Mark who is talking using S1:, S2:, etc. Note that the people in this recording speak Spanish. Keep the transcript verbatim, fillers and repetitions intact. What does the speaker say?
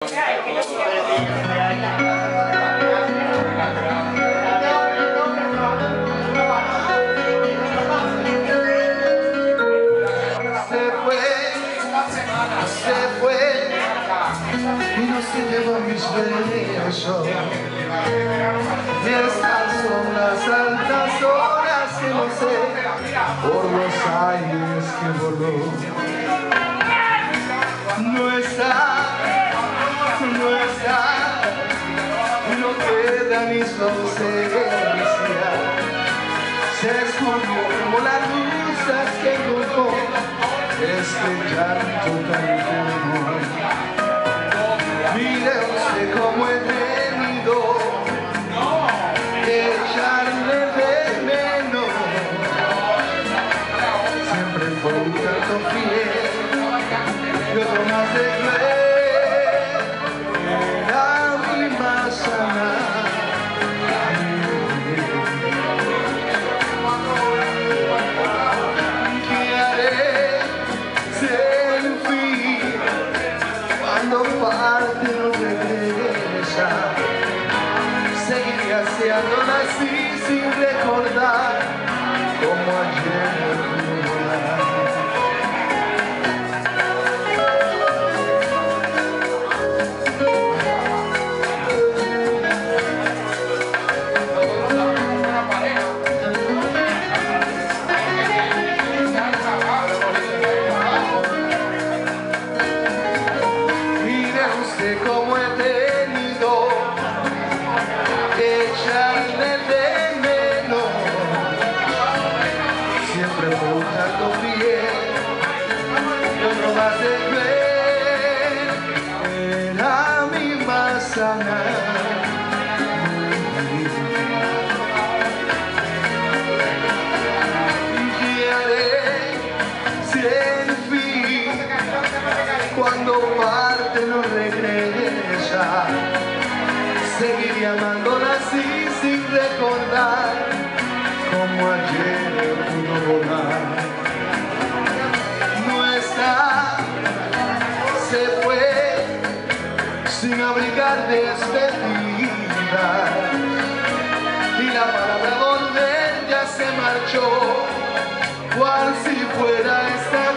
S1: Se fue y no se llevó mis besos. Y estas son las altas horas que no sé por los aires que voló. No está, no está, no queda ni su ausencia. Se escondió como las luces que engolfó este llanto tan común. Mire usted cómo he tenido que echarle de menos. Siempre fue un tanto fiel y otro más de cruel. Era mi más sana. Cuando parte no regresa, seguiré haciéndola así sin recordar como ayer. Como he tenido que echarle de menos. Siempre fue un tanto fiel y otro más de cruel. Era mi más sana. ¿Y qué haré si en fin cuando parte no regresa? Seguiré amándola así sin recordar como ayer pudo volar. No está, se fue sin abrigar despedida, y la palabra volver ya se marchó, cual si fuera esta